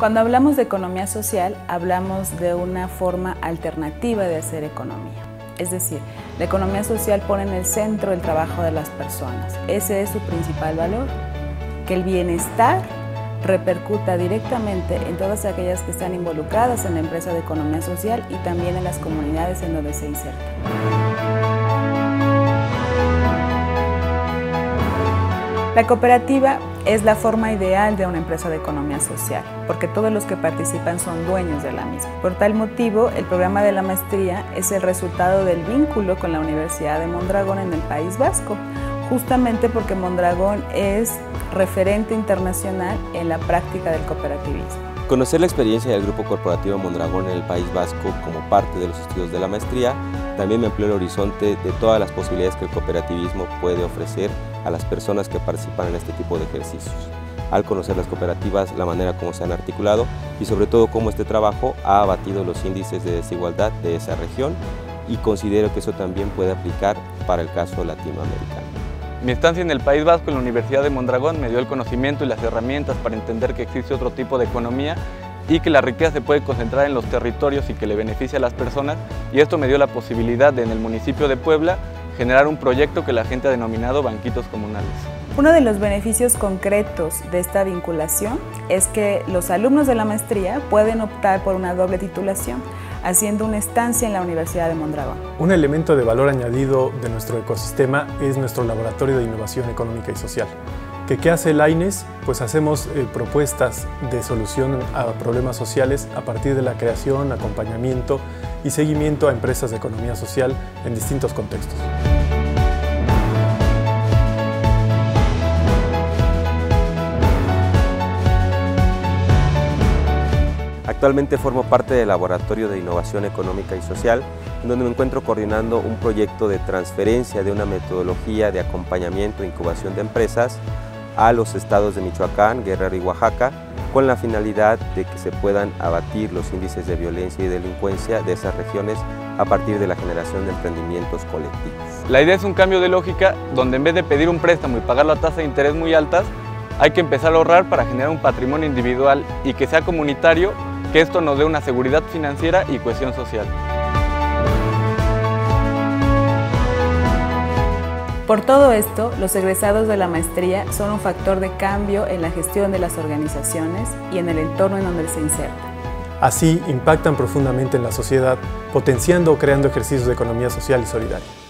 Cuando hablamos de economía social, hablamos de una forma alternativa de hacer economía. Es decir, la economía social pone en el centro el trabajo de las personas. Ese es su principal valor, que el bienestar repercuta directamente en todas aquellas que están involucradas en la empresa de economía social y también en las comunidades en donde se insertan. La cooperativa es la forma ideal de una empresa de economía social, porque todos los que participan son dueños de la misma. Por tal motivo, el programa de la maestría es el resultado del vínculo con la Universidad de Mondragón en el País Vasco, justamente porque Mondragón es referente internacional en la práctica del cooperativismo. Conocer la experiencia del Grupo Corporativo Mondragón en el País Vasco como parte de los estudios de la maestría también me amplió el horizonte de todas las posibilidades que el cooperativismo puede ofrecer a las personas que participan en este tipo de ejercicios. Al conocer las cooperativas, la manera como se han articulado y sobre todo cómo este trabajo ha abatido los índices de desigualdad de esa región, y considero que eso también puede aplicar para el caso latinoamericano. Mi estancia en el País Vasco en la Universidad de Mondragón me dio el conocimiento y las herramientas para entender que existe otro tipo de economía y que la riqueza se puede concentrar en los territorios y que le beneficia a las personas, y esto me dio la posibilidad de, en el municipio de Puebla, generar un proyecto que la gente ha denominado banquitos comunales. Uno de los beneficios concretos de esta vinculación es que los alumnos de la maestría pueden optar por una doble titulación, haciendo una estancia en la Universidad de Mondragón. Un elemento de valor añadido de nuestro ecosistema es nuestro Laboratorio de Innovación Económica y Social. ¿Qué hace el AINES? Pues hacemos propuestas de solución a problemas sociales a partir de la creación, acompañamiento y seguimiento a empresas de economía social en distintos contextos. Actualmente formo parte del Laboratorio de Innovación Económica y Social, en donde me encuentro coordinando un proyecto de transferencia de una metodología de acompañamiento e incubación de empresas a los estados de Michoacán, Guerrero y Oaxaca, con la finalidad de que se puedan abatir los índices de violencia y delincuencia de esas regiones a partir de la generación de emprendimientos colectivos. La idea es un cambio de lógica donde en vez de pedir un préstamo y pagarlo a tasas de interés muy altas, hay que empezar a ahorrar para generar un patrimonio individual y que sea comunitario, que esto nos dé una seguridad financiera y cohesión social. Por todo esto, los egresados de la maestría son un factor de cambio en la gestión de las organizaciones y en el entorno en donde se insertan. Así, impactan profundamente en la sociedad, potenciando o creando ejercicios de economía social y solidaria.